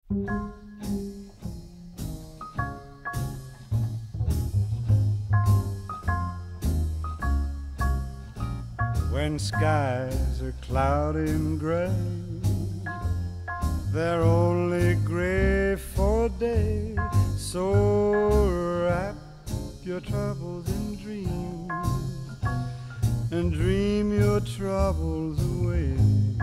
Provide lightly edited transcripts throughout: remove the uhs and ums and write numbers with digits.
When skies are cloudy and gray, they're only gray for a day. So wrap your troubles in dreams and dream your troubles away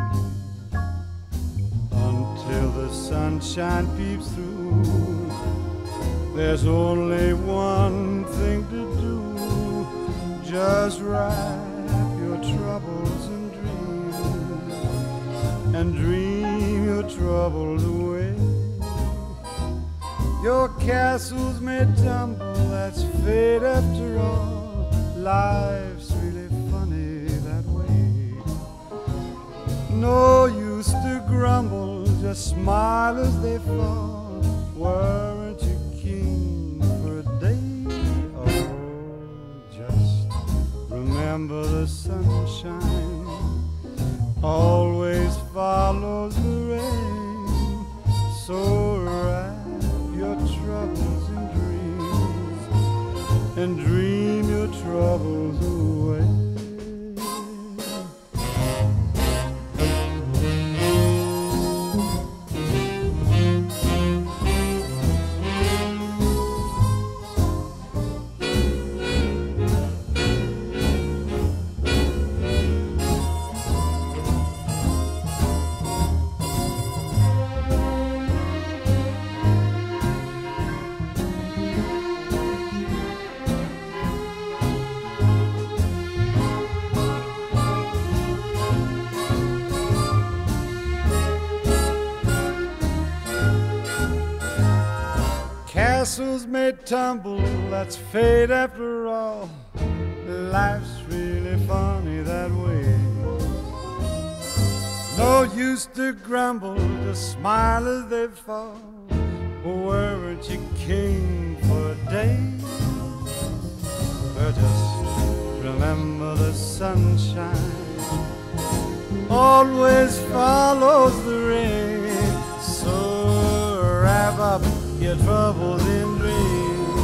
until the sunshine peeps through. There's only one thing to do, just wrap your troubles in dreams and dream your troubles away. Your castles may tumble, that's fate after all. Life's really funny that way. No use to grumble, just smile as they fall. Weren't you king for a day? Oh, just remember the sunshine always follows the rain. So wrap your troubles in dreams and dream your troubles away. Castles may tumble, that's fate after all. Life's really funny that way. No use to grumble, just smile as they fall. Weren't you king for a day? Well, just remember the sunshine always follows the rain. So wrap up your troubles in dreams,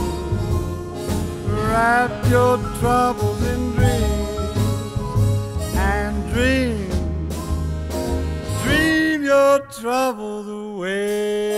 wrap your troubles in dreams, and dream your troubles away.